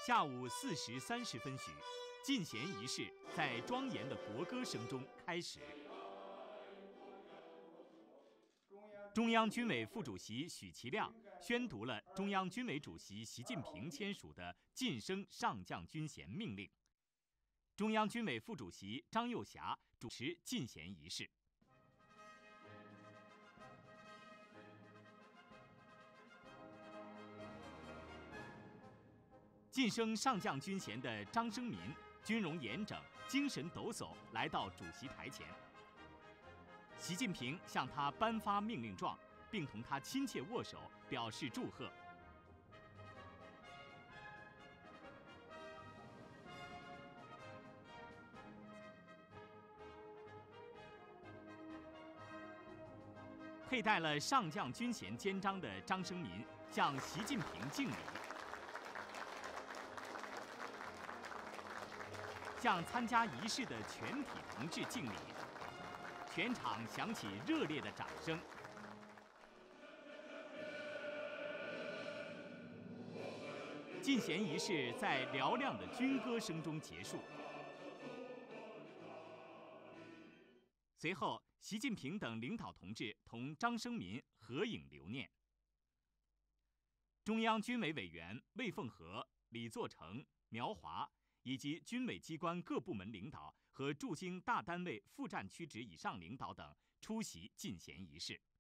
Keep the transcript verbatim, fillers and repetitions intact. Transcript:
下午四时三十分许，进贤仪式在庄严的国歌声中开始。中央军委副主席许其亮宣读了中央军委主席习近平签署的晋升上将军衔命令。中央军委副主席张幼侠主持进贤仪式。晋升上将军衔的张生民军容严整，精神抖擞，来到主席台前。习近平向他颁发命令状，并同他亲切握手，表示祝贺。佩戴了上将军衔肩章的张生民向习近平敬礼。向参加仪式的全体同志敬礼，全场响起热烈的掌声。进贤仪式在嘹亮的军歌声中结束。随后，习近平等领导同志同张生民合影留念。中央军委委员魏凤和、李作成、苗华以及军委机关各部门领导和驻京大单位副战区职以上领导等出席进贤仪式。